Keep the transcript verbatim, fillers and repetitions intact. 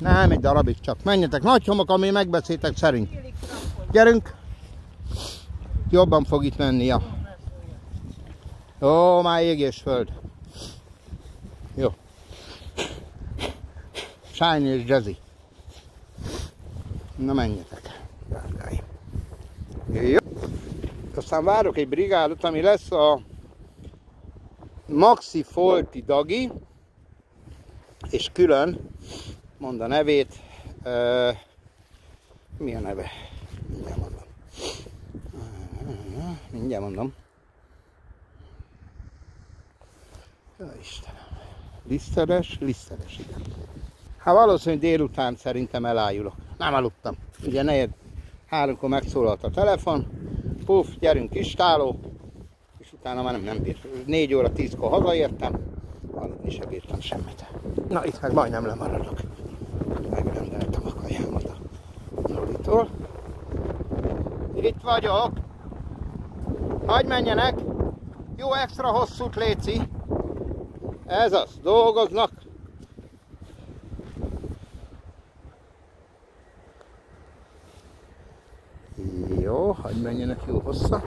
Nem egy darabig csak. Menjetek, nagy homok, ami megbeszéltek szerint. Gyerünk! Jobban fog itt menni, ja. Ó, már ég és föld. Jó. Shiny és Jazzy. Na menjetek, drágáim. Jó. Aztán várok egy brigádot, ami lesz a Maxi Folti Dagi, és külön, mond a nevét, uh, mi a neve? Mindjárt mondom. Uh, mindjárt mondom. Ja, Istenem. Liszteres, liszteres, igen. Hát valószínűleg délután szerintem elájulok. Nem aludtam. Ugye negyed háromkor megszólalt a telefon. Puff, gyerünk istáló. És utána már nem, nem bírt. négy óra tízkor hazaértem. Aludni sem bírtam semmit. Na itt meg majdnem lemaradok. Megrendeltem a kajámat a Zolitól. Itt vagyok. Hagyj menjenek. Jó extra hosszút léci. Ez az. Dolgoznak. Jó, hagyj menjenek jó hossza.